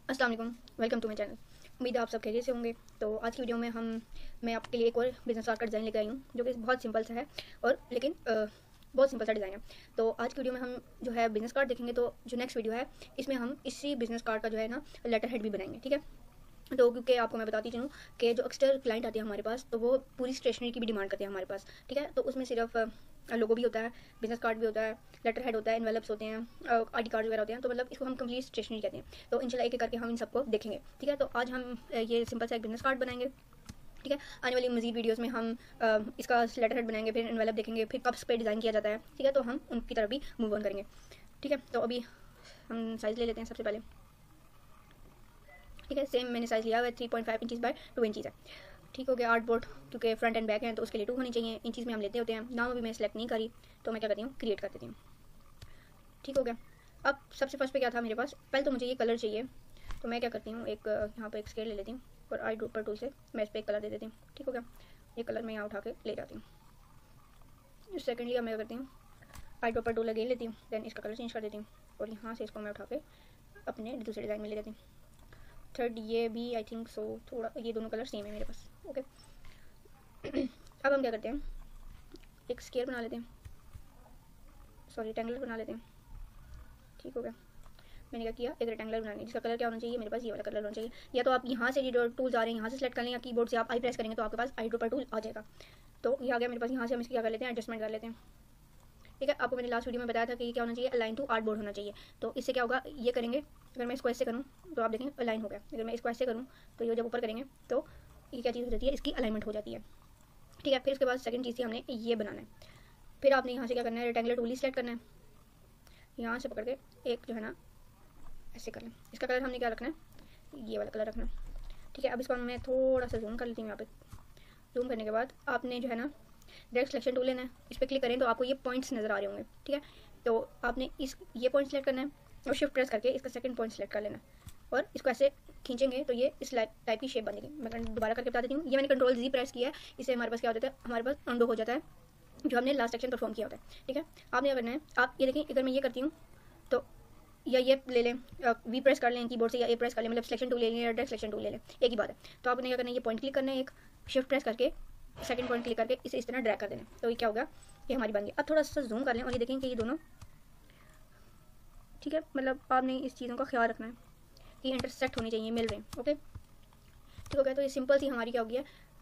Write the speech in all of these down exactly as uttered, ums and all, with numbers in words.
अस्सलाम वालेकुम, welcome to my channel. उम्मीद है आप सब खैरियत से होंगे। तो आज की वीडियो में हम मैं आपके लिए एक और बिजनेस कार्ड का डिज़ाइन लेकर आई हूँ जो कि बहुत सिंपल सा है और लेकिन आ, बहुत सिंपल सा डिज़ाइन है। तो आज की वीडियो में हम जो है बिजनेस कार्ड देखेंगे। तो जो नेक्स्ट वीडियो है इसमें हम इसी बिजनेस कार्ड का जो है ना लेटर हेड भी बनाएंगे, ठीक है। तो क्योंकि आपको मैं बताती चलूँ कि जो एक्सटर्नल क्लाइंट आते हैं हमारे पास, तो वो पूरी स्टेशनरी की भी डिमांड करते हैं हमारे पास, ठीक है। तो उसमें सिर्फ लोगो भी होता है, बिजनेस कार्ड भी होता है, लेटर हेड होता है, एनवेलप्स होते हैं, आई डी कार्ड वगैरह होते हैं। तो मतलब इसको हम कंप्लीट स्टेशनरी कहते हैं। तो इंशाल्लाह एक एक करके हम इन सबको देखेंगे, ठीक है। तो आज हम ये सिंपल सा एक बिजनेस कार्ड बनाएंगे, ठीक है। आने वाली मजीद वीडियोस में हम आ, इसका लेटर हेड बनाएंगे, फिर एनवेलप देखेंगे, फिर कप्स पे डिज़ाइन किया जाता है, ठीक है। तो हम उनकी तरफ भी मूव ऑन करेंगे, ठीक है। तो अभी हम साइज़ ले लेते हैं सबसे पहले, ठीक है। सेम मैंने साइज़ लिया हुआ है, three point five inches by two inches है, ठीक हो गया। आर्ट बोर्ड क्योंकि फ्रंट एंड बैक है तो उसके लिए टू होनी चाहिए, इंचज़ में हम लेते होते हैं। नाम अभी मैं सेलेक्ट नहीं करी, तो मैं क्या करती हूँ, क्रिएट कर देती हूँ, ठीक हो गया। अब सबसे फर्स्ट पे क्या था मेरे पास, पहले तो मुझे ये कलर चाहिए। तो मैं क्या करती हूँ, एक यहाँ पे एक स्केल ले लेती हूँ और आई ड्रॉपर टूल से मैं इस पर एक कलर दे देती हूँ, ठीक हो गया। ये कलर मैं यहाँ उठा के ले जाती हूँ। सेकेंडली मैं क्या करती हूँ, आई ड्रॉपर टूल लगे लेती हूँ, देन इसका कलर चेंज कर देती हूँ और यहाँ से इसको मैं उठा के अपने दूसरे डिज़ाइन में ले जाती हूँ। थर्ड ये भी आई थिंक सो थोड़ा, ये दोनों कलर सेम है मेरे पास, ओके। अब हम क्या करते हैं, एक स्केयर बना लेते हैं, सॉरी रेक्टेंगुलर बना लेते हैं, ठीक हो गया। मैंने क्या किया, एक रेक्टेंगुलर बनाएंगे जिसका कलर क्या होना चाहिए, मेरे पास ये वाला कलर होना चाहिए। या तो आप यहाँ से जो टूल्स आ रहे हैं यहाँ से सेलेक्ट कर लें, या कीबोर्ड से आप आई प्रेस करेंगे तो आपके पास आई ड्रॉपर टूल आ जाएगा। तो ये आ गया मेरे पास। यहाँ से हम इसकी क्या कर लेते हैं, एडजस्टमेंट कर लेते हैं, ठीक है। आपको मैंने लास्ट वीडियो में बताया था कि ये क्या होना चाहिए, अलाइन टू आर्ट बोर्ड होना चाहिए। तो इससे क्या होगा, ये करेंगे, अगर मैं इसको ऐसे करूँ तो आप देखें अलाइन हो गया। अगर मैं इसको ऐसे करूँ तो ये जब ऊपर करेंगे तो ये क्या चीज़ हो जाती है, इसकी अलाइनमेंट हो जाती है, ठीक है। फिर उसके बाद सेकंड चीज़ थी हमने ये बनाना है। फिर आपने यहाँ से क्या करना है, रेक्टेंगुलर टूल ही सेलेक्ट करना है, यहाँ से पकड़ के एक जो है ना ऐसे कर लें। इसका कलर हमने क्या रखना है, ये वाला कलर रखना है, ठीक है। अब इसको मैं थोड़ा सा जूम कर लेती हूँ। यहाँ पे जूम करने के बाद आपने जो है ना डायरेक्ट सिलेक्शन टूल लेना है, इस पर क्लिक करें तो आपको ये पॉइंट्स नज़र आ रहे होंगे, ठीक है। तो आपने इस ये पॉइंट सेलेक्ट करना है और शिफ्ट प्रेस करके इसका सेकंड पॉइंट सेलेक्ट कर लेना है और इसको ऐसे खींचेंगे तो ये इस टाइप की शेप बनेगी। मैं दोबारा करके बता देती हूँ। ये मैंने कंट्रोल जी प्रेस किया है, इससे हमारे पास क्या हो जाता है, हमारे पास अंडो हो जाता है जो हमने लास्ट सेक्शन परफॉर्म किया होता है, ठीक है। आपने क्या करना है, आप ये देखें, अगर मैं ये करती हूँ तो या ये ले लें, वी प्रेस कर लें कीबोर्ड से, या ए प्रेस कर लें, मतलब सिलेक्शन टूल ले लें या डायरेक्ट सिलेक्शन टूल ले लें, एक ही बात है। तो आपने क्या करना है, ये पॉइंट क्लिक करना है, एक शिफ्ट प्रेस करके सेकंड पॉइंट क्लिक करके इसे इस तरह ड्रैग कर देना। तो ये क्या होगा, ये हमारी बन गई। अब थोड़ा सा जूम कर लें और ये देखें कि ये दोनों, ठीक है। मतलब आपने इस चीज़ों का ख्याल रखना है कि इंटरसेक्ट होनी चाहिए, मिल रहे हैं, ओके, ठीक हो गया। तो ये सिंपल सी हमारी क्या हो गया,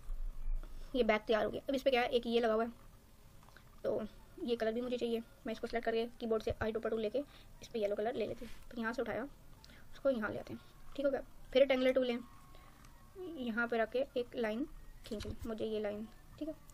ये बैक तैयार हो गया। अब इस पर क्या है, एक ये लगा हुआ है, तो ये कलर भी मुझे चाहिए। मैं इसको सेलेक्ट करके कीबोर्ड से आई ड्रॉपर टूल लेके इस पर येलो कलर ले लेती हूँ, फिर यहाँ से उठाया उसको यहाँ ले आते हैं, ठीक हो गया। फिर रेक्टेंगुलर टूल लें, यहाँ पर रख के एक लाइन खींच लें, मुझे ये लाइन, ठीक है।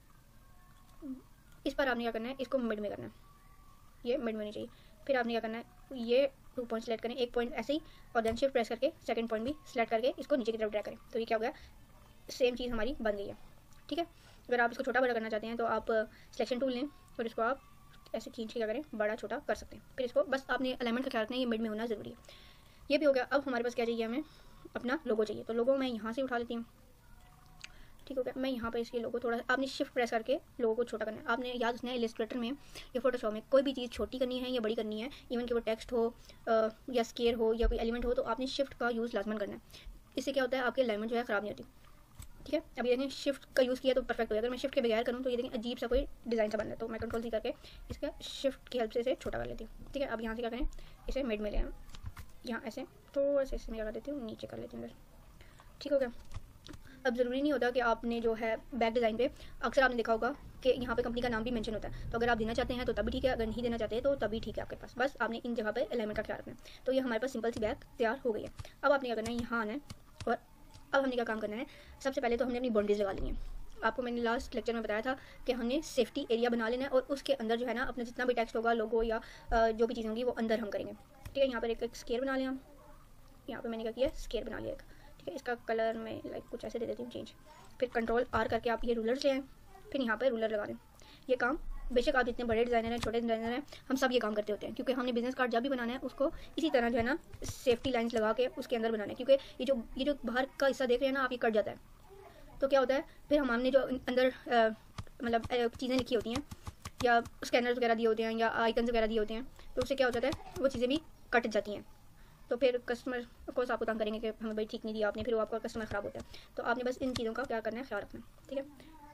इस पर आपने क्या करना है, इसको मिड में करना है, ये मिड में नहीं चाहिए। फिर आपने क्या करना है, ये टू पॉइंट सेलेक्ट करें, एक पॉइंट ऐसे ही, और देन शिफ्ट प्रेस करके सेकंड पॉइंट भी सेलेक्ट करके इसको नीचे की तरफ ड्रैग करें। तो ये क्या हो गया, सेम चीज़ हमारी बन गई है, ठीक है। अगर आप इसको छोटा बड़ा करना चाहते हैं तो आप सिलेक्शन टूल लें और इसको आप ऐसे खींच के क्या करें, बड़ा छोटा कर सकते हैं। फिर इसको बस आपने अलाइनमेंट का ख्याल रखना है, ये मिड में होना ज़रूरी है। ये भी हो गया। अब हमारे पास क्या चाहिए, हमें अपना लोगो चाहिए। तो लोगो मैं यहाँ से उठा लेती हूँ, ठीक हो गया। मैं यहाँ पर इसके लोगो थोड़ा, आपने शिफ्ट प्रेस करके लोगो को छोटा करना है। आपने याद रखना है, इलस्ट्रेटर में या फोटोशॉप में कोई भी चीज़ छोटी करनी है या बड़ी करनी है, इवन कि वो टेक्स्ट हो आ, या स्केयर हो या कोई एलिमेंट हो, तो आपने शिफ्ट का यूज़ लाजमन करना है। इससे क्या होता है, आपकी अलाइनमेंट जो है ख़राब नहीं होती, ठीक है। अभी देखें शिफ्ट का यूज़ किया तो परफेक्ट हो गया। अगर मैं शिफ्ट के बगैर करूँ तो ये देखें अजीब सा कोई डिज़ाइन सा बन रहा है। तो मैं कंट्रोल सी करके इसका शिफ्ट की हेल्प से इसे छोटा कर लेती हूँ, ठीक है। अब यहाँ से क्या करें, इसे मिड में ले आएँ, यहाँ ऐसे थोड़ा सा इसमें क्या कर देती हूँ, नीचे कर लेती हूँ, ठीक हो गया। अब ज़रूरी नहीं होता कि आपने जो है बैक डिज़ाइन पे, अक्सर आपने देखा होगा कि यहाँ पे कंपनी का नाम भी मेंशन होता है। तो अगर आप देना चाहते हैं तो तभी ठीक है, अगर नहीं देना चाहते हैं तो तभी ठीक है आपके पास। बस आपने इन जगह पे अलाइनमेंट का ख्याल रखना है। तो ये हमारे पास सिंपल सी बैक तैयार हो गई है। अब आपने क्या करना है, यहाँ आना है और अब हमने क्या काम करना है, सबसे पहले तो हमने अपनी बाउंड्रीज लगा ली हैं। आपको मैंने लास्ट लेक्चर में बताया था कि हमने सेफ्टी एरिया बना लेना है और उसके अंदर जो है ना अपना जितना भी टेक्स्ट होगा, लोगो या जो भी चीज़ होंगी वो अंदर हम करेंगे, ठीक है। यहाँ पर एक स्केयर बना लिया, यहाँ पर मैंने क्या किया, स्केयर बना लिया एक, ठीक है। इसका कलर मैं लाइक कुछ ऐसे दे देती हूँ चेंज। फिर कंट्रोल आर करके आप ये रूलर ले आएँ, फिर यहाँ पर रूलर लगा दें। ये काम बेशक आप इतने बड़े डिज़ाइनर हैं, छोटे डिज़ाइनर हैं, हम सब ये काम करते होते हैं, क्योंकि हमने बिजनेस कार्ड जब भी बनाना है उसको इसी तरह जो है ना सेफ्टी लाइंस लगा के उसके अंदर बनाना है। क्योंकि ये जो ये जो बाहर का हिस्सा देख रहे हैं ना आप, ये कट जाता है तो क्या होता है, फिर हम हमने जो अंदर मतलब चीज़ें लिखी होती हैं या स्कैनर्स वगैरह दिए होते हैं या आइकन्स वगैरह दिए होते हैं, तो उससे क्या हो जाता है, वो चीज़ें भी कट जाती हैं। तो फिर कस्टमर कोर्स आपको तंग करेंगे कि हमें भाई ठीक नहीं दिया आपने, फिर वो आपका कस्टमर ख़राब होता है। तो आपने बस इन चीज़ों का क्या करना है, ख्याल रखना है, ठीक है।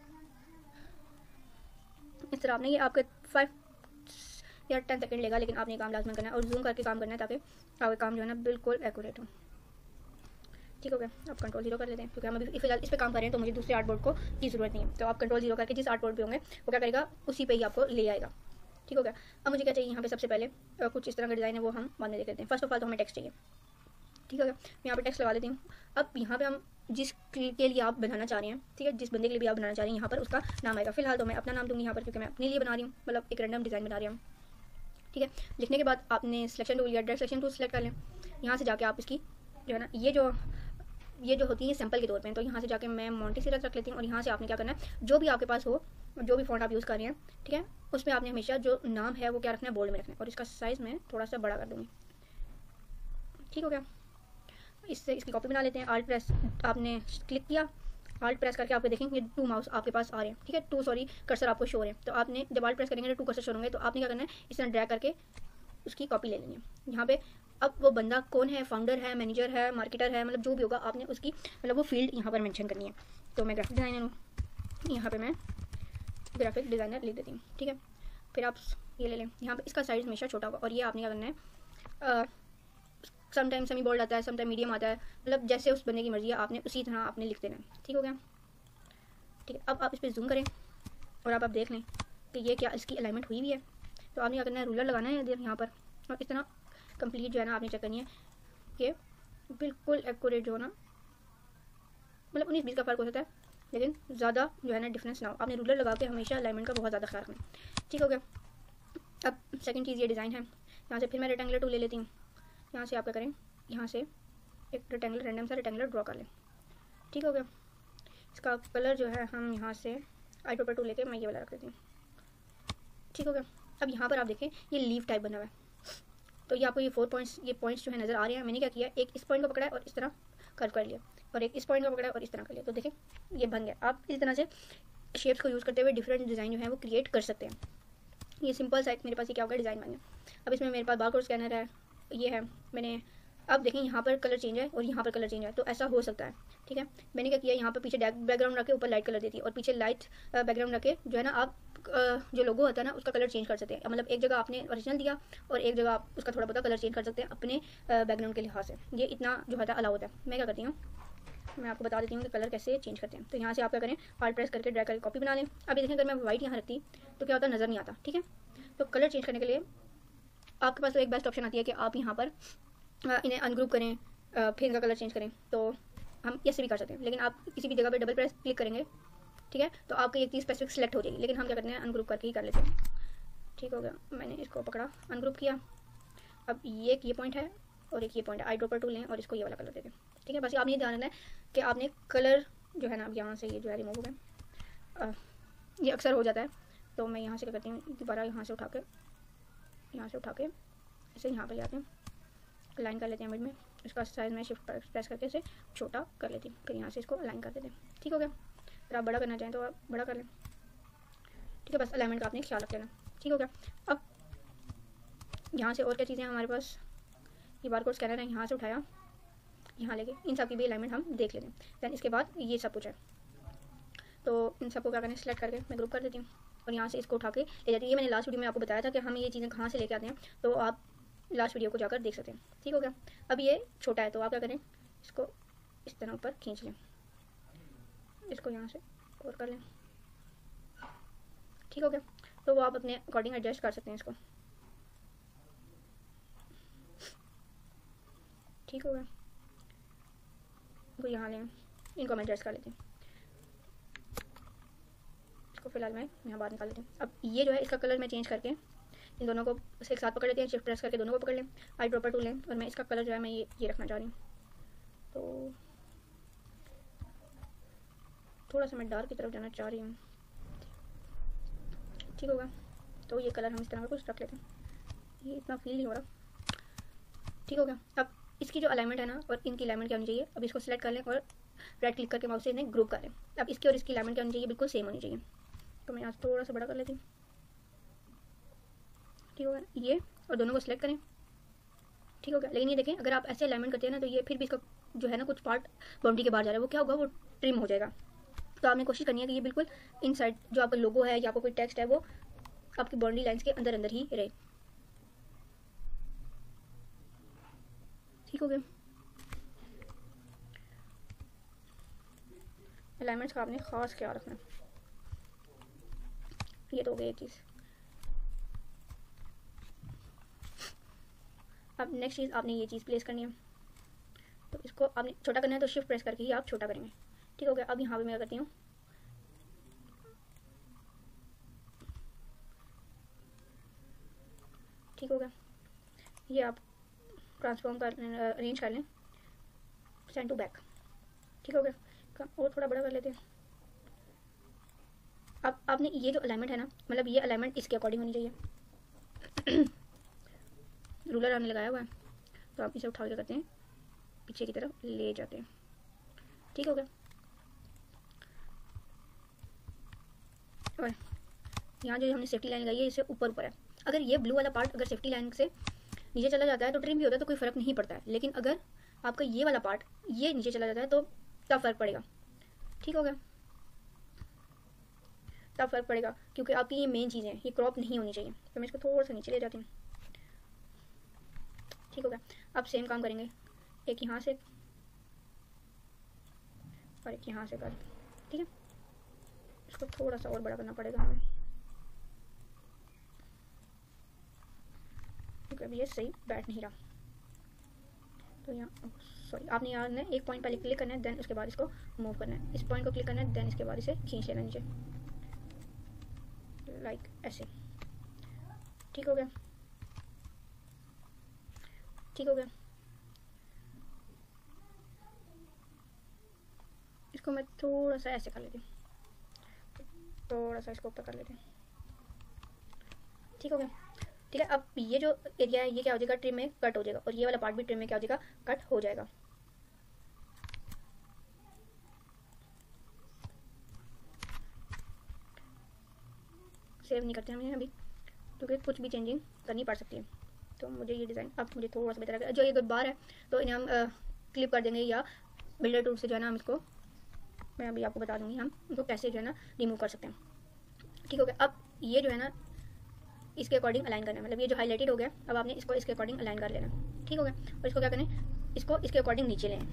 इस तरह आपने ये आपके फाइव या टेन सेकंड लेगा, लेकिन आपने काम लाजमन करना है और जूम करके काम करना है ताकि आपका काम जो है ना बिल्कुल एक्यूरेट हो। ठीक हो गया, आप कंट्रोल जीरो कर लेते हैं क्योंकि हम अभी फिलहाल इस पर काम कर रहे हैं तो मुझे दूसरे आर्ट बोर्ड को की ज़रूरत नहीं है। तो आप कंट्रोल जीरो करके जिस आर्ट बोर्ड पे होंगे वो क्या करेगा, उसी पे ही आपको ले आएगा। ठीक हो गया। अब मुझे क्या चाहिए यहाँ पे, सबसे पहले कुछ इस तरह का डिज़ाइन है वो हम बाद में देख लेते हैं। फर्स्ट ऑफ ऑल तो हमें टेक्स्ट चाहिए। ठीक हो गया, मैं यहाँ पे टेक्स्ट लगा लेती हूँ। अब यहाँ पे हम जिस के लिए आप बनाना चाह रहे हैं, ठीक है, जिस बंदे के लिए भी आप बनाना चाह रहे हैं यहाँ पर उसका नाम आएगा। फिलहाल तो मैं अपना नाम दूँगी यहाँ पर क्योंकि मैं अपने लिए बना रही हूँ, मतलब एक रैंडम डिज़ाइन बना रही हूँ। ठीक है, लिखने के बाद आपने सिलेक्शन टूल या डायरेक्ट सिलेक्शन टूल सेलेक्ट कर लें। यहाँ से जाके आप इसकी जो है ना ये जो ये जो होती है सैंपल के तौर पे, तो यहाँ से जाके मैं मोंटेसिरस रख लेती हूँ और यहाँ से आपने क्या करना है, जो भी आपके पास हो, जो भी फॉन्ट आप यूज़ कर रहे हैं, ठीक है, उसमें आपने हमेशा जो नाम है वो क्या रखना है, बोल्ड में रखना है। और इसका साइज़ मैं थोड़ा सा बड़ा कर दूँगी। ठीक हो गया, इससे इसकी कॉपी बना लेते हैं। आल्ट प्रेस आपने क्लिक किया, आल्ट प्रेस करके आपको देखेंगे टू माउस आपके पास आ रहे हैं। ठीक है, टू सॉरी कर्सर आपको शो हो रहे हैं। तो आपने जब आल्ट प्रेस करेंगे तो टू कर्सर शो होंगे, तो आपने क्या करना है, इस तरह ड्रैग करके उसकी कॉपी ले लेनी है यहाँ पे। अब वो बंदा कौन है, फाउंडर है, मैनेजर है, मार्केटर है, मतलब जो भी होगा आपने उसकी मतलब वो फील्ड यहाँ पर मेंशन करनी है। तो मैं ग्राफिक डिज़ाइनर हूँ, यहाँ पे मैं ग्राफिक डिज़ाइनर लिख देती हूँ। ठीक है, फिर आप ये ले लें, यहाँ पे इसका साइज़ हमेशा छोटा होगा और ये आपने क्या करना है, समटाइम सेमी बोल्ड आता है, समटाइम मीडियम आता है, मतलब जैसे उस बंदे की मर्जी है आपने उसी तरह आपने लिख देना है। ठीक हो गया, ठीक है। अब आप इस पर जूम करें और आप आप देख लें कि ये क्या इसकी अलाइनमेंट हुई भी है। तो आपने क्या करना है, रूलर लगाना है यहाँ पर और इस तरह कंप्लीट जो है ना आपने चेक करनी है कि बिल्कुल एक्यूरेट जो ना, मतलब उन्नीस बीस का फ़र्क हो सकता है लेकिन ज़्यादा जो है ना डिफरेंस ना हो। आपने रूलर लगा के हमेशा अलाइनमेंट का बहुत ज़्यादा ख्याल रखना है। ठीक हो गया। अब सेकंड चीज़ ये डिज़ाइन है, यहाँ से फिर मैं रेक्टेंगुलर टूल ले लेती हूँ। यहाँ से आप क्या करें, यहाँ से एक रेक्टेंगुलर रैंडम सा रेक्टेंगुलर ड्रॉ कर लें। ठीक हो गया, इसका कलर जो है हम यहाँ से आई पेपर टूल लेके मैं ये वाला रख देती हूँ। ठीक हो गया। अब यहाँ पर आप देखें ये लीव टाइप बना हुआ है, तो ये आपको ये फोर पॉइंट्स ये पॉइंट्स जो है नज़र आ रहे हैं। मैंने क्या किया, एक इस पॉइंट को पकड़ा है और इस तरह कर्व कर लिया, और एक इस पॉइंट को पकड़ा है और इस तरह कर लिया। तो देखें ये बन गया। आप इस तरह से शेप्स को यूज़ करते हुए डिफरेंट डिज़ाइन जो है वो क्रिएट कर सकते हैं। ये सिंपल सा मेरे पास ये क्या होगा, डिज़ाइन बन गया। अब इसमें मेरे पास बारकोड स्कैनर है, ये है मैंने, अब देखें यहाँ पर कलर चेंज है और यहाँ पर कलर चेंज है, तो ऐसा हो सकता है। ठीक है, मैंने क्या किया, यहाँ पर पीछे बैकग्राउंड रख के ऊपर लाइट कलर देती है और पीछे लाइट बैकग्राउंड रख के जो है ना आप जो लोगो होता है ना उसका कलर चेंज कर सकते हैं। मतलब एक जगह आपने ओरिजिनल दिया और एक जगह आप उसका थोड़ा बहुत कलर चेंज कर सकते हैं अपने बैकग्राउंड के लिहाज से। ये इतना जो है अलाउ होता है। मैं क्या करती हूँ, मैं आपको बता देती हूँ कि कलर कैसे चेंज करते हैं। तो यहाँ से आप क्या करें, आल्ट प्रेस करके ड्रैग करके कॉपी बना लें। अभी देखें अगर मैं वाइट यहाँ रखती तो क्या होता, नज़र नहीं आता। ठीक है, तो कलर चेंज करने के लिए आपके पास तो एक बेस्ट ऑप्शन आती है कि आप यहाँ पर इन्हें अनग्रुप करें, फिर इनका कलर चेंज करें। तो हम ऐसे भी कर सकते हैं, लेकिन आप किसी भी जगह पे डबल प्रेस क्लिक करेंगे, ठीक है, तो आपकी एक चीज़ स्पेसिफिक सेलेक्ट हो जाएगी। लेकिन हम क्या करते हैं, अनग्रुप करके ही कर लेते हैं। ठीक हो गया, मैंने इसको पकड़ा, अनग्रुप किया। अब ये एक ये पॉइंट है और एक ये पॉइंट है, आई ड्रॉपर टूल लें और इसको ये वाला कलर देते हैं। ठीक है, बस आपने ध्यान रखना है कि आपने कलर जो है ना, अब यहाँ से ये जो है रिमूव हो गया, ये अक्सर हो जाता है। तो मैं यहाँ से क्या करती हूँ, दोबारा यहाँ से उठा के यहाँ से उठा के इसे यहाँ पर ले आते हैं, लाइन कर लेते हैं मिड में। इसका साइज़ मैं शिफ्ट प्रेस करके इसे छोटा कर लेती हूँ, फिर यहाँ से इसको अलाइन कर देते हैं। ठीक हो गया, अगर आप बड़ा करना चाहें तो आप बड़ा कर लें। ठीक है, बस अलाइनमेंट का आपने ख्याल रख लेना। ठीक हो गया। अब यहाँ से और क्या चीज़ें हैं हमारे पास, ये बारकोड स्कैनर है, यहाँ से उठाया, यहाँ लेके इन सब की भी अलाइनमेंट हम देख लेते हैं। दैन इसके बाद ये सब कुछ है, तो इन सबको क्या करें, सेलेक्ट करके मैं ग्रुप कर देती हूँ और यहाँ से इसको उठा के ले जाती हूँ। ये मैंने लास्ट वीडियो में आपको बताया था कि हम ये चीज़ें कहाँ से लेके आते हैं, तो आप लास्ट वीडियो को जाकर देख सकते हैं। ठीक हो गया। अब ये छोटा है तो आप क्या करें, इसको इस तरह ऊपर खींच लें, इसको यहाँ से और कर लें। ठीक हो गया, तो वो आप अपने अकॉर्डिंग एडजस्ट कर सकते हैं इसको। ठीक हो गया, वो यहाँ लें, इनको मैं एडजस्ट कर लेती हूँ। इसको फिलहाल मैं यहाँ बाहर निकाल लेती हूँ। अब ये जो है इसका कलर मैं चेंज करके इन दोनों को एक साथ पकड़ लेते हैं, शिफ्ट प्रेस करके दोनों को पकड़ लें, आई ड्रॉपर टूल लें और मैं इसका कलर जो है मैं ये ये रखना चाह रही हूँ। तो थोड़ा सा मैं डार्क की तरफ जाना चाह रही हूँ। ठीक होगा, तो ये कलर हम इस तरह का कुछ रख लेते हैं, ये इतना फील नहीं हो रहा। ठीक हो गया। अब इसकी जो अलाइनमेंट है ना और इनकी अलाइनमेंट क्या होनी चाहिए, अब इसको सेलेक्ट कर लें और राइट क्लिक करके माउस से इन्हें ग्रुप कर लें। अब इसकी और इसकी अलाइनमेंट क्या होनी चाहिए, बिल्कुल सेम होनी चाहिए। तो मैं यहाँ से थोड़ा सा बड़ा कर लेती हूँ। ठीक होगा, ये और दोनों को सिलेक्ट करें ठीक हो गया। लेकिन ये देखें अगर आप ऐसे अलाइनमेंट करते हैं ना तो ये फिर भी इसका जो है ना कुछ पार्ट बाउंड्री के बाहर जा रहा है, वो क्या होगा, वो ट्रिम हो जाएगा। तो आपने कोशिश करनी है कि ये बिल्कुल इनसाइड जो आपका लोगो है या आपका कोई टेक्स्ट है वो आपकी बाउंड्री लाइंस के अंदर अंदर ही रहे। ठीक हो गया। अलाइनमेंट्स का आपने खास ख्याल रखना। ये तो हो गई एक चीज़। अब नेक्स्ट चीज़ आपने ये चीज़ प्लेस करनी है, तो इसको आपने छोटा करना है तो शिफ्ट प्रेस करके ही आप छोटा करेंगे। ठीक हो गया। अब यहाँ पे मैं करती हूँ ठीक हो गया। ये आप ट्रांसफॉर्म कर अरेंज कर लें सेंड टू बैक। ठीक हो गया। और थोड़ा बड़ा कर लेते हैं। अब आपने ये जो अलाइनमेंट है ना, मतलब ये अलाइनमेंट इसके अकॉर्डिंग होनी चाहिए। रूलर आपने लगाया हुआ है तो आप इसे उठा के करते हैं पीछे की तरफ ले जाते हैं। ठीक हो गया। और यहाँ जो हमने सेफ्टी लाइन लगाई है इसे ऊपर ऊपर है। अगर ये ब्लू वाला पार्ट अगर सेफ्टी लाइन से नीचे चला जाता है तो ट्रिम भी होता है तो कोई फ़र्क नहीं पड़ता है, लेकिन अगर आपका ये वाला पार्ट ये नीचे चला जाता है तो तब फ़र्क पड़ेगा। ठीक हो गया। तब फ़र्क पड़ेगा क्योंकि आपकी ये मेन चीज़ है, ये क्रॉप नहीं होनी चाहिए। तो मैं इसको थोड़ा सा नीचे ले जाती हूँ। ठीक हो गया। अब सेम काम करेंगे, एक यहाँ से और एक यहाँ से कर। ठीक है। इसको थोड़ा सा और बड़ा करना पड़ेगा हमें क्योंकि अभी ये सही बैठ नहीं रहा। तो यहाँ सॉरी आपने यहाँ ने एक पॉइंट पहले क्लिक करना है, देन उसके बाद इसको मूव करना है। इस पॉइंट को क्लिक करना है, देन इसके बाद इसे खींच लेना नीचे लाइक ऐसे। ठीक हो गया। ठीक हो गया। इसको मैं थोड़ा सा ऐसे कर लेती हूँ, थोड़ा सा इसको ऊपर कर लेते हैं। ठीक हो गया। ठीक है। अब ये जो एरिया है ये क्या हो जाएगा, ट्रिम में कट हो जाएगा, और ये वाला पार्ट भी ट्रिम में क्या हो जाएगा, कट हो जाएगा। सेव नहीं करते हमें अभी क्योंकि कुछ भी चेंजिंग करनी पड़ सकती है। तो मुझे ये डिज़ाइन अब मुझे थोड़ा सा बेहतर लगा। जो ये बार है तो इन्हें हम क्लिप कर देंगे या बिल्डर टूल से जो है ना हम इसको, मैं अभी आपको बता दूंगी हम इनको कैसे जो है ना रिमूव कर सकते हैं। ठीक हो गया। अब ये जो है ना इसके अकॉर्डिंग अलाइन करना है, मतलब ये जो हाईलाइटेड हो गया अब आपने इसको इसके अकॉर्डिंग अलाइन कर लेना। ठीक हो गया। और इसको क्या करें, इसको इसके अकॉर्डिंग नीचे लें।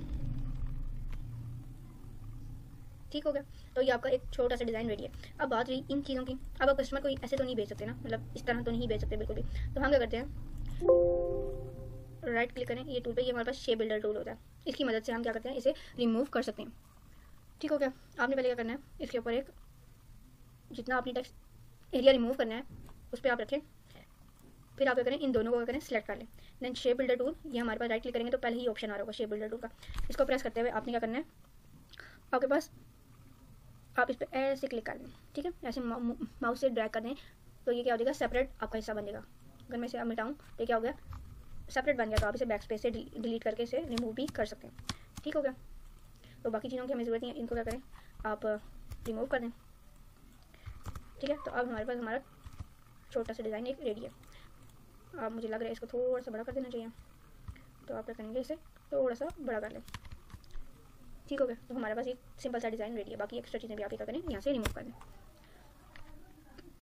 ठीक हो गया। तो ये आपका एक छोटा सा डिज़ाइन रेडी है। अब बात रही इन चीज़ों की। अब आप कस्टमर को ऐसे तो नहीं भेज सकते ना, मतलब इस तरह तो नहीं भेज सकते बिल्कुल भी। तो हम क्या करते हैं, राइट क्लिक करें ये टूल पे, ये हमारे पास शेप बिल्डर टूल होता है, इसकी मदद से हम क्या करते हैं इसे रिमूव कर सकते हैं। ठीक हो गया। आपने पहले क्या करना है, इसके ऊपर एक जितना आपने टेक्स्ट एरिया रिमूव करना है उस पर आप रखें, फिर आप क्या करें इन दोनों को क्या करें सिलेक्ट कर लें। देन शेप बिल्डर टूल, ये हमारे पास राइट क्लिक करेंगे तो पहले ही ऑप्शन आ रहा होगा शेप बिल्डर टूल का। इसको प्रेस करते हुए आपने क्या करना है, आपके पास आप इस पर ऐसे क्लिक कर लें। ठीक है। ऐसे माउस से ड्रैग कर दें तो ये क्या हो जाएगा, सेपरेट आपका हिस्सा बन जाएगा। अगर मैं इसे मिटाऊँ तो क्या हो गया, सेपरेट बन गया। तो आप इसे बैक स्पेस से डिलीट करके इसे रिमूव भी कर सकते हैं। ठीक हो गया। तो बाकी चीज़ों की हमें ज़रूरत नहीं है, इनको क्या करें आप रिमूव कर दें। ठीक है। तो अब हमारे पास हमारा छोटा सा डिज़ाइन एक रेडी है। अब मुझे लग रहा है इसको थोड़ा सा बड़ा कर देना चाहिए, तो आप क्या करेंगे इसे थोड़ा सा बड़ा कर लें। ठीक हो गया। तो हमारे पास एक सिंपल सा डिज़ाइन रेडी है। बाकी एक्स्ट्रा चीज़ें भी आप क्या करें यहाँ से रिमूव कर दें।